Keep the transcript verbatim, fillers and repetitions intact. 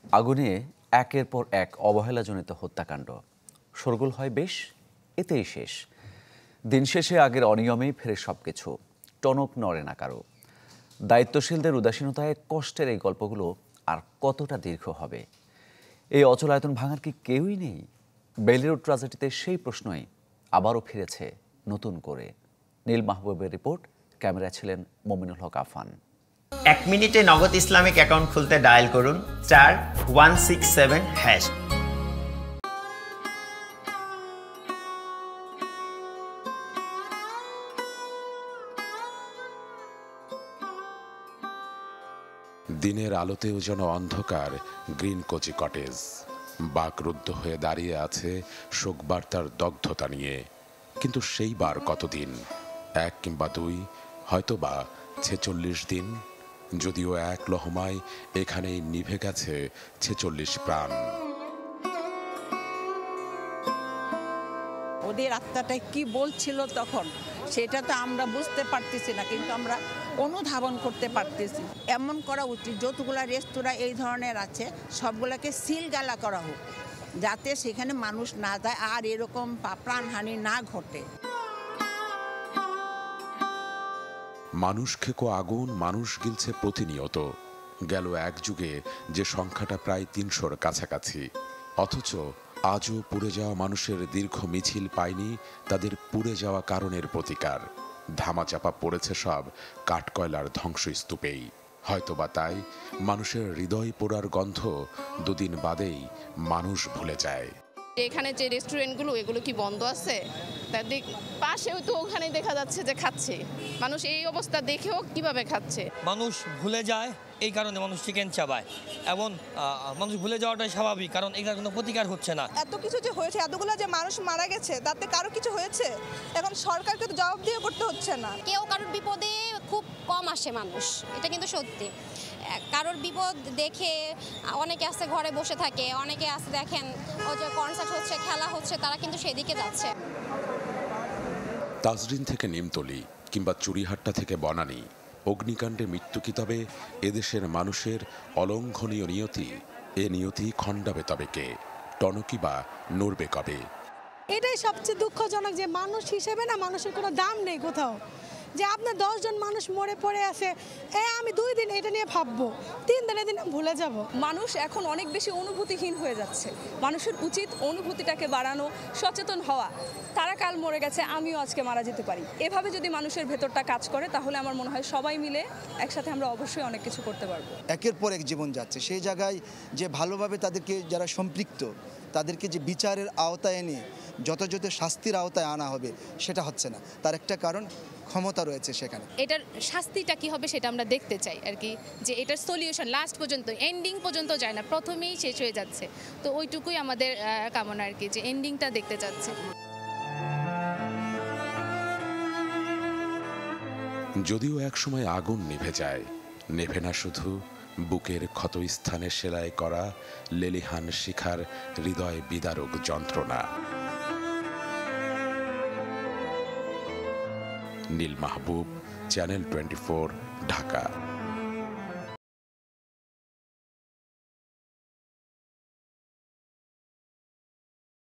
আগুনে একের পর এক অবহেলাজনিত হত্যাকাণ্ড, শোরগোল হয় বেশ, এতেই শেষ। দিন শেষে আগের অনিয়মেই ফেরে সবকিছু, টনক নড়ে না কারো। দায়িত্বশীলদের উদাসীনতায় কষ্টের এই গল্পগুলো আর কতটা দীর্ঘ হবে? এই অচলায়তন ভাঙার কি কেউই নেই? বেইলি রোড ট্র্যাজেডিতে সেই প্রশ্নই আবারও ফিরেছে নতুন করে। নীল মাহবুবের রিপোর্ট, ক্যামেরা ছিলেন মমিনুল হক আফান। এক মিনিটে নগদ ইসলামিক অ্যাকাউন্ট খুলতে ডায়াল করুন চার ওয়ান সিক্স সেভেন হ্যাশ। দিনের আলোতেও যেন অন্ধকার গ্রিন কোচি কটেজ। বাকরুদ্ধ হয়ে দাঁড়িয়ে আছে শোকবার্তার দগ্ধতা নিয়ে। কিন্তু সেই বার কতদিন? এক কিংবা দুই, হয়তো বা ছেচল্লিশ দিন। যদিও এক লহমায় এখানেই নিভে গেছে ছেচল্লিশ প্রাণ। ওদের আত্মাটা কি বলছিল তখন সেটা তো আমরা বুঝতে পারতেছি না, কিন্তু আমরা অনুধাবন করতে পারতেছি। এমন করা উচিত, যতগুলা রেস্তোরাঁ এই ধরনের আছে সবগুলোকে সিলগালা করা হোক, যাতে সেখানে মানুষ না যায় আর এরকম প্রাণহানি না ঘটে। মানুষ খেকো আগুন মানুষ গিলছে প্রতিনিয়ত। গেল এক যুগে যে সংখ্যাটা প্রায় তিনশোর কাছাকাছি, অথচ আজও পুড়ে যাওয়া মানুষের দীর্ঘ মিছিল পায়নি তাদের পুড়ে যাওয়া কারণের প্রতিকার। ধামাচাপা পড়েছে সব কাঠকয়লার ধ্বংসস্তূপেই। হয়তোবা তাই মানুষের হৃদয় পোড়ার গন্ধ দুদিন বাদেই মানুষ ভুলে যায়। এখানে যে রেস্টুরেন্টগুলো, এগুলো কি বন্ধ আছে? তার দিক পাশেও তো ওখানে দেখা যাচ্ছে যে খাচ্ছে মানুষ। এই অবস্থা দেখেও কিভাবে খাচ্ছে? মানুষ ভুলে যায়, এই কারণে মানুষ চিকেন চাবায়। এবং মানুষ ভুলে যাওয়াটাই স্বাভাবিক, কারণ এটার কোনো প্রতিকার হচ্ছে না। এত কিছু যে হয়েছে, এতগুলো যে মানুষ মারা গেছে, তাতে কারো কিছু হয়েছে? এখন সরকারকে তো জবাব দিয়ে করতে হচ্ছে না। কেউ কারোর বিপদে খুব কম আসে মানুষ, এটা কিন্তু সত্যি। কারোর বিপদ দেখে অনেকে আছে ঘরে বসে থাকে, অনেকে আছে দেখেন ও যে কনসার্ট হচ্ছে, খেলা হচ্ছে, তারা কিন্তু সেদিকে যাচ্ছে। তাজরিন থেকে নিমতলি কিংবা চুরিহাট্টা থেকে বনানী, অগ্নিকাণ্ডে মৃত্যু কি তবে এদেশের মানুষের অলঙ্ঘনীয় নিয়তি? এ নিয়তি খণ্ডাবে তবে কে? টনকি বা নড়বে কবে? এটাই সবচেয়ে দুঃখজনক যে মানুষ হিসেবে না মানুষের কোনো দাম নেই কোথাও। যে আপনার দশজন মানুষ মরে পড়ে আছে, এ আমি দুই দিন এটা নিয়ে ভাববো, তিন দিনে দিন ভুলে যাব। মানুষ এখন অনেক বেশি অনুভূতিহীন হয়ে যাচ্ছে। মানুষের উচিত অনুভূতিটাকে বাড়ানো, সচেতন হওয়া। তারা কাল মরে গেছে, আমিও আজকে মারা যেতে পারি। এভাবে যদি মানুষের ভেতরটা কাজ করে, তাহলে আমার মনে হয় সবাই মিলে একসাথে আমরা অবশ্যই অনেক কিছু করতে পারবো। একের পর এক জীবন যাচ্ছে, সেই জায়গায় যে ভালোভাবে তাদেরকে যারা সম্পৃক্ত তাদেরকে যে বিচারের আওতায় এনে যথাযথ শাস্তির আওতায় আনা হবে, সেটা হচ্ছে না। তার একটা কারণ ক্ষমতা রয়েছে সেখানে। এটার শাস্তিটা কি হবে সেটা আমরা দেখতে চাই আর কি, যে এটার সলিউশন লাস্ট পর্যন্ত, এন্ডিং পর্যন্ত যায় না, প্রথমেই শেষ হয়ে যাচ্ছে। তো ওইটুকুই আমাদের কামনা আর কি, যে এন্ডিংটা দেখতে চাচ্ছে। যদিও একসময় আগুন নিভে যায়, নেভে না শুধু বুকের ক্ষতস্থানে সেলাই করা লেলিহান শিখার হৃদয় বিদারক যন্ত্রণা। Neel Mahbub, channel twenty four, Dhaka.